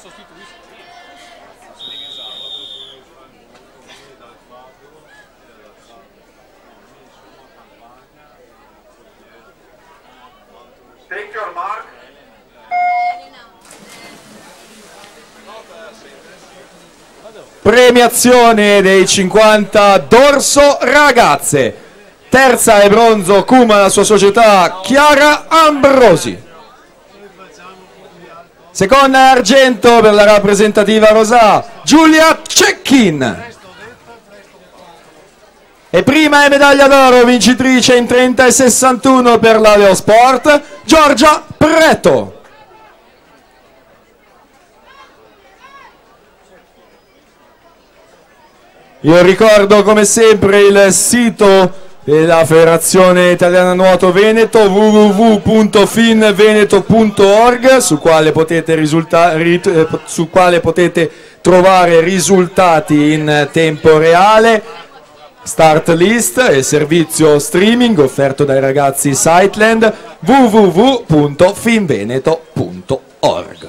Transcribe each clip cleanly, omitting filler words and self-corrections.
Take your mark. Premiazione dei 50 dorso ragazze. Terza e bronzo Kuma, la sua società Chiara Ambrosi. Seconda argento per la rappresentativa rosà Giulia Cecchin. E prima e medaglia d'oro vincitrice in 30 e 61 per la Leo Sport Giorgia Preto. Io ricordo come sempre il sito della Federazione Italiana Nuoto Veneto, www.finveneto.org, su quale potete trovare risultati in tempo reale, start list e servizio streaming offerto dai ragazzi Sightland, www.finveneto.org.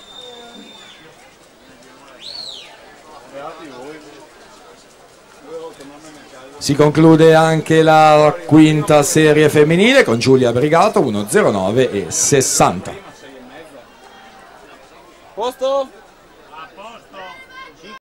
Si conclude anche la quinta serie femminile con Giulia Brigato 1.09 e 60. Posto?